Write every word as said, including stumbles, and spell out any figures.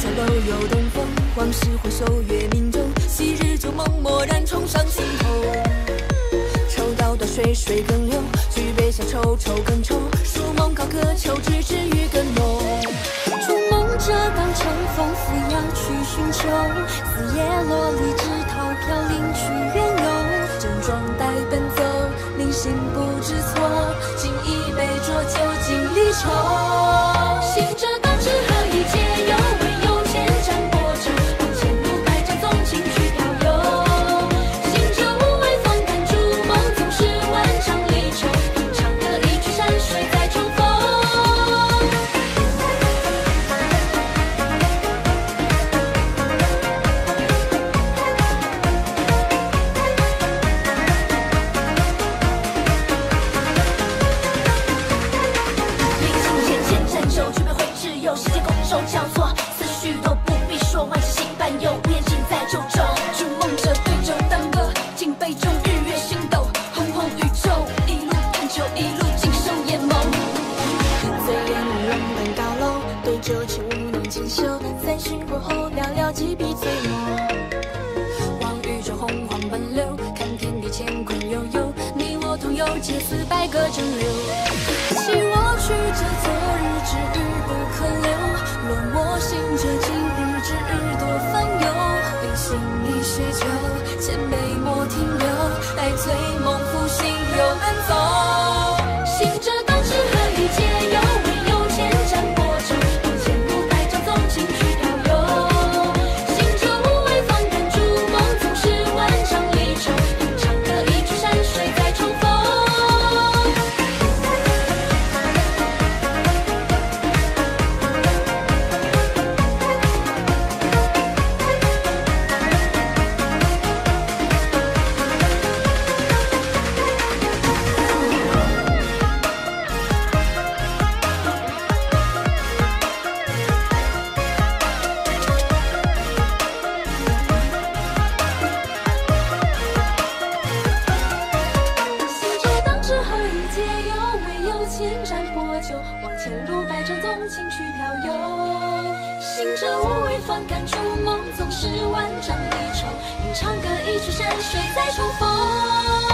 楼又东风，往事回首月明中，昔日旧梦蓦然冲上心头。抽刀断水水更流，举杯消愁愁更愁，数梦高歌秋枝枝雨更浓。筑梦者当乘风扶摇去寻求，四叶落离枝桃飘零去远游。整装待奔走，临行不知错，敬一杯浊酒尽离愁。行者当知何以解忧，唯有千盏薄酒，望前路百丈纵情去飘游。行者无畏放胆筑梦，总是万丈离愁，唱歌一曲山水再重逢。世界拱手交错，思绪都不必说，万事兴伴游，无言尽在九州。筑梦者对酒当歌，敬杯中日月星斗，轰轰宇宙，一路看秋，一路尽收眼眸。醉眼冷淡高楼，对酒情无能锦绣，三巡过后寥寥几笔醉墨。望宇宙洪荒奔流，看天地乾坤悠悠，你我同游，皆似百舸争流。弃我去者昨日之语不可留，论我行者今日之日多烦忧。临行一血酒，千杯莫停留，待醉梦复醒又难走。行者当知何以解忧，唯有千盏薄酒，望前路百丈纵情去飘游。行者无畏放胆筑梦，总是万丈离愁，唱歌一曲山水再重逢。千盏薄酒，望前路百丈纵情去飘游。行者无畏放胆筑梦，总是万丈离愁，吟唱歌一曲山水再重逢。